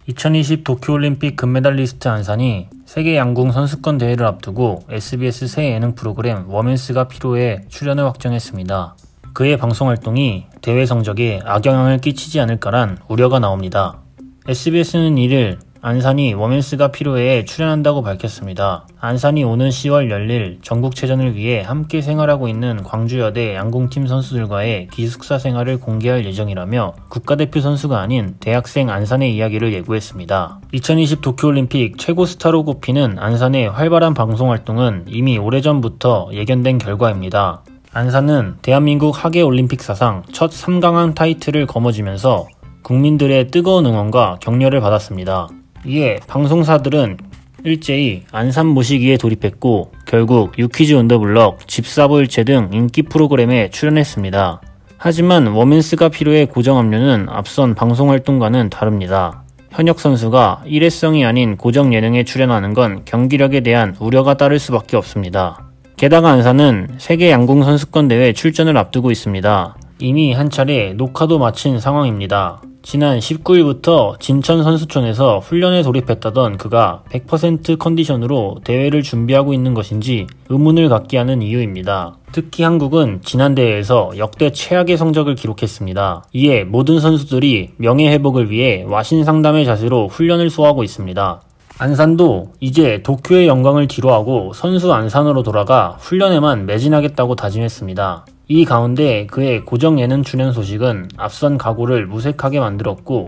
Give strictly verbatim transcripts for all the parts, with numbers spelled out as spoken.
이천이십 도쿄올림픽 금메달리스트 안산이 세계 양궁 선수권 대회를 앞두고 에스비에스 새 예능 프로그램 워맨스가 필요해 출연을 확정했습니다. 그의 방송 활동이 대회 성적에 악영향을 끼치지 않을까란 우려가 나옵니다. 에스비에스는 이일 안산이 워맨스가 필요해에 출연한다고 밝혔습니다. 안산이 오는 시월 열일 전국체전을 위해 함께 생활하고 있는 광주여대 양궁팀 선수들과의 기숙사 생활을 공개할 예정이라며 국가대표 선수가 아닌 대학생 안산의 이야기를 예고했습니다. 이천이십 도쿄올림픽 최고 스타로 꼽히는 안산의 활발한 방송 활동은 이미 오래전부터 예견된 결과입니다. 안산은 대한민국 하계올림픽 사상 첫 삼 강왕 타이틀을 거머쥐면서 국민들의 뜨거운 응원과 격려를 받았습니다. 이에 방송사들은 일제히 안산 모시기에 돌입했고 결국 유퀴즈 온 더 블럭, 집사보일체 등 인기 프로그램에 출연했습니다. 하지만 워맨스가 필요해 고정 합류는 앞선 방송활동과는 다릅니다. 현역 선수가 일회성이 아닌 고정 예능에 출연하는 건 경기력에 대한 우려가 따를 수밖에 없습니다. 게다가 안산은 세계 양궁 선수권 대회 출전을 앞두고 있습니다. 이미 한 차례 녹화도 마친 상황입니다. 지난 십구일부터 진천 선수촌에서 훈련에 돌입했다던 그가 백 퍼센트 컨디션으로 대회를 준비하고 있는 것인지 의문을 갖게 하는 이유입니다. 특히 한국은 지난 대회에서 역대 최악의 성적을 기록했습니다. 이에 모든 선수들이 명예회복을 위해 와신상담의 자세로 훈련을 소화하고 있습니다. 안산도 이제 도쿄의 영광을 뒤로하고 선수 안산으로 돌아가 훈련에만 매진하겠다고 다짐했습니다. 이 가운데 그의 고정 예능 출연 소식은 앞선 각오를 무색하게 만들었고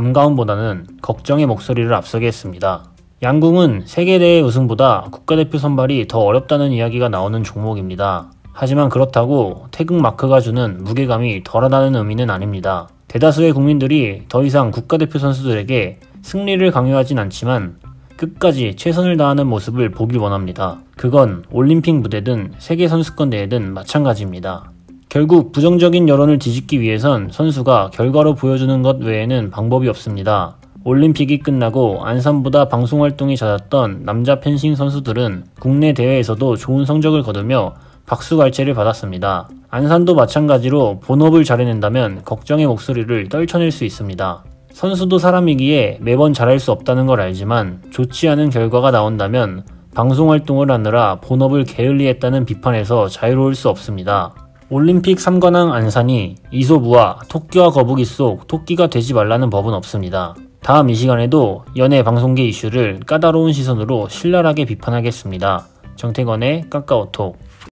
밤가운보다는 걱정의 목소리를 앞서게 했습니다. 양궁은 세계대회 우승보다 국가대표 선발이 더 어렵다는 이야기가 나오는 종목입니다. 하지만 그렇다고 태극 마크가 주는 무게감이 덜하다는 의미는 아닙니다. 대다수의 국민들이 더 이상 국가대표 선수들에게 승리를 강요하진 않지만 끝까지 최선을 다하는 모습을 보길 원합니다. 그건 올림픽 무대든 세계선수권대회든 마찬가지입니다. 결국 부정적인 여론을 뒤집기 위해선 선수가 결과로 보여주는 것 외에는 방법이 없습니다. 올림픽이 끝나고 안산보다 방송활동이 잦았던 남자 펜싱 선수들은 국내 대회에서도 좋은 성적을 거두며 박수갈채를 받았습니다. 안산도 마찬가지로 본업을 잘해낸다면 걱정의 목소리를 떨쳐낼 수 있습니다. 선수도 사람이기에 매번 잘할 수 없다는 걸 알지만 좋지 않은 결과가 나온다면 방송활동을 하느라 본업을 게을리했다는 비판에서 자유로울 수 없습니다. 올림픽 삼 관왕 안산이 이소부와 토끼와 거북이 속 토끼가 되지 말라는 법은 없습니다. 다음 이 시간에도 연예 방송계 이슈를 까다로운 시선으로 신랄하게 비판하겠습니다. 정태건의 카카오톡.